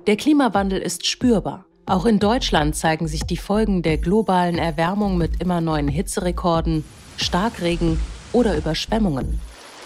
Der Klimawandel ist spürbar. Auch in Deutschland zeigen sich die Folgen der globalen Erwärmung mit immer neuen Hitzerekorden, Starkregen oder Überschwemmungen.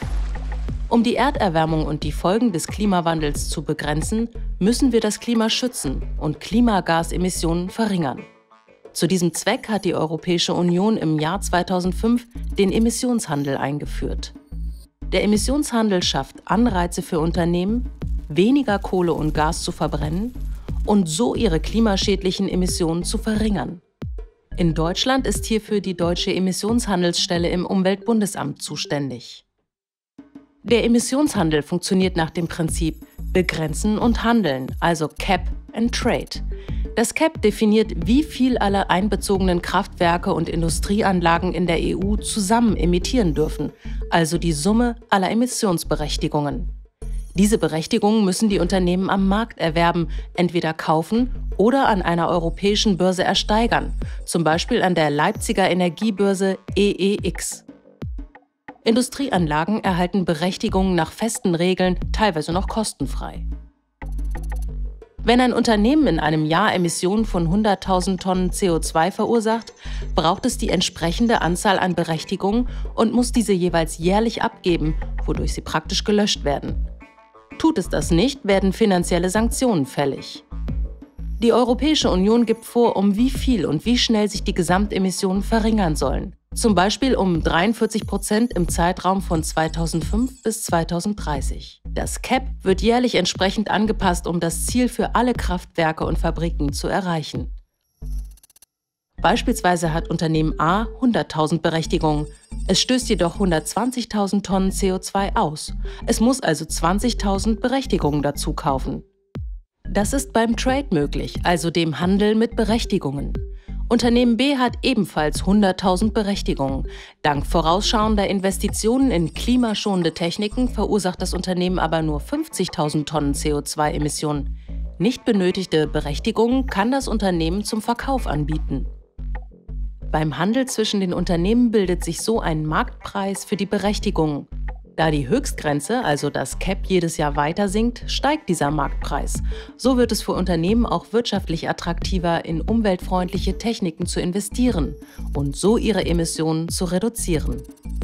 Um die Erderwärmung und die Folgen des Klimawandels zu begrenzen, müssen wir das Klima schützen und Klimagasemissionen verringern. Zu diesem Zweck hat die Europäische Union im Jahr 2005 den Emissionshandel eingeführt. Der Emissionshandel schafft Anreize für Unternehmen, weniger Kohle und Gas zu verbrennen und so ihre klimaschädlichen Emissionen zu verringern. In Deutschland ist hierfür die Deutsche Emissionshandelsstelle im Umweltbundesamt zuständig. Der Emissionshandel funktioniert nach dem Prinzip Begrenzen und Handeln, also Cap and Trade. Das Cap definiert, wie viel alle einbezogenen Kraftwerke und Industrieanlagen in der EU zusammen emittieren dürfen, also die Summe aller Emissionsberechtigungen. Diese Berechtigungen müssen die Unternehmen am Markt erwerben, entweder kaufen oder an einer europäischen Börse ersteigern, zum Beispiel an der Leipziger Energiebörse EEX. Industrieanlagen erhalten Berechtigungen nach festen Regeln, teilweise noch kostenfrei. Wenn ein Unternehmen in einem Jahr Emissionen von 100.000 Tonnen CO2 verursacht, braucht es die entsprechende Anzahl an Berechtigungen und muss diese jeweils jährlich abgeben, wodurch sie praktisch gelöscht werden. Tut es das nicht, werden finanzielle Sanktionen fällig. Die Europäische Union gibt vor, um wie viel und wie schnell sich die Gesamtemissionen verringern sollen. Zum Beispiel um 43% im Zeitraum von 2005 bis 2030. Das CAP wird jährlich entsprechend angepasst, um das Ziel für alle Kraftwerke und Fabriken zu erreichen. Beispielsweise hat Unternehmen A 100.000 Berechtigungen. Es stößt jedoch 120.000 Tonnen CO2 aus. Es muss also 20.000 Berechtigungen dazu kaufen. Das ist beim Trade möglich, also dem Handel mit Berechtigungen. Unternehmen B hat ebenfalls 100.000 Berechtigungen. Dank vorausschauender Investitionen in klimaschonende Techniken verursacht das Unternehmen aber nur 50.000 Tonnen CO2-Emissionen. Nicht benötigte Berechtigungen kann das Unternehmen zum Verkauf anbieten. Beim Handel zwischen den Unternehmen bildet sich so ein Marktpreis für die Berechtigungen. Da die Höchstgrenze, also das CAP, jedes Jahr weiter sinkt, steigt dieser Marktpreis. So wird es für Unternehmen auch wirtschaftlich attraktiver, in umweltfreundliche Techniken zu investieren und so ihre Emissionen zu reduzieren.